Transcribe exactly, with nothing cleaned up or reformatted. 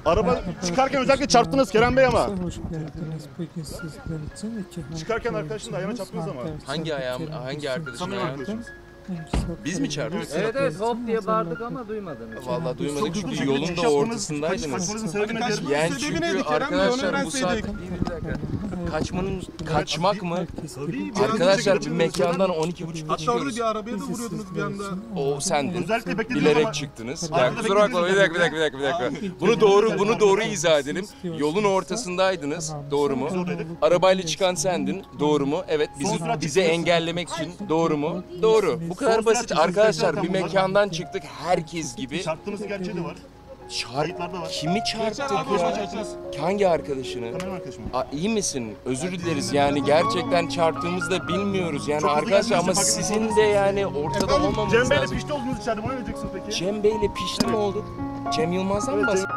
Araba çıkarken özellikle çarptınız Kerem Bey ama. Hoş geldiniz. Bugün sizler için iki Çıkarken arkadaşın da ayağına çarptınız ama. Hangi ayağım, hangi arkadaşın Sanırım ayağı? arkadaşınız. Biz mi çarptık? Evet evet hop diye bağırdık ama duymadınız. Vallahi duymadık Çok hızlı çünkü şekilde yolun çıkış da yaptınız. ortasındaydınız. Kaçmanızın sebebi nedir? Yani Sebebi çünkü neydi Kerem Bey? Onu arkadaşlar bu öğrenseydik. saat bir dakika. Kaçmanın kaçmak mı? Tabii. Arkadaşlar bir mekandan on iki buçukta Hatta orada çıkıyoruz. bir arabaya da vuruyordunuz bir anda. O sendin. Özellikle beklediniz Bilerek ama- çıktınız. Arkada Ya kusura bakma bir dakika bir dakika bir dakika bir dakika. Bunu doğru bunu doğru izah edelim. Yolun ortasındaydınız. Doğru mu? Arabayla çıkan sendin. Doğru mu? Evet. Bizi bize engellemek için. Doğru mu? Doğru. Bu kadar basit. Arkadaşlar bir mekandan çıktık herkes gibi. Çarptığınızın gerçeği de var. Çarp Kayıtlarda var. kimi çarptık ya? Hangi arkadaşını? Kamera arkadaşım. Aa, iyi misin? Özür dileriz yani gerçekten çarptığımızı da bilmiyoruz yani Çok hızlı arkadaşlar ama geldiğinizde fark sizin de yani ortada olmamamız Cem Bey'le lazım. pişti oldunuz içeride. Bana ne diyeceksiniz peki? Cem Bey'le pişti mi olduk? Cem Yılmaz'dan mı bahsediyorsun?